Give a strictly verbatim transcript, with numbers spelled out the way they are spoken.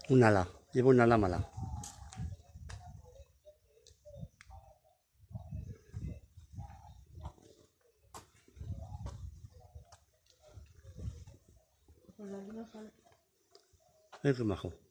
Un ala, lleva un ala mala. Pues la luna sale. Es que majo.